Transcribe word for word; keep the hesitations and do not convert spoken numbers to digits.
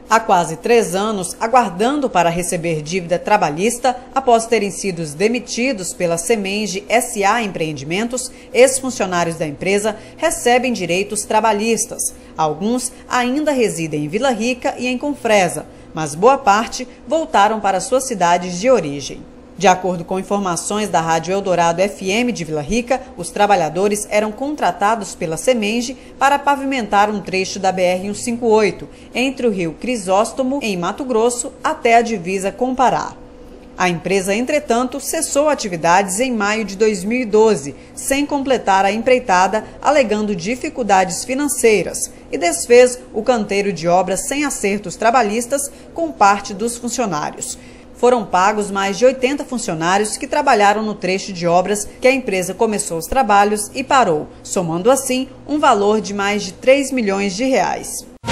Há quase três anos, aguardando para receber dívida trabalhista, após terem sido demitidos pela Semenge S A Empreendimentos, ex-funcionários da empresa recebem direitos trabalhistas. Alguns ainda residem em Vila Rica e em Confresa, mas boa parte voltaram para suas cidades de origem. De acordo com informações da Rádio Eldorado F M de Vila Rica, os trabalhadores eram contratados pela Semenge para pavimentar um trecho da B R cento e cinquenta e oito, entre o rio Crisóstomo, em Mato Grosso, até a divisa com Pará. A empresa, entretanto, cessou atividades em maio de dois mil e doze, sem completar a empreitada, alegando dificuldades financeiras, e desfez o canteiro de obras sem acertos trabalhistas com parte dos funcionários. Foram pagos mais de oitenta funcionários que trabalharam no trecho de obras que a empresa começou os trabalhos e parou, somando assim um valor de mais de três milhões de reais.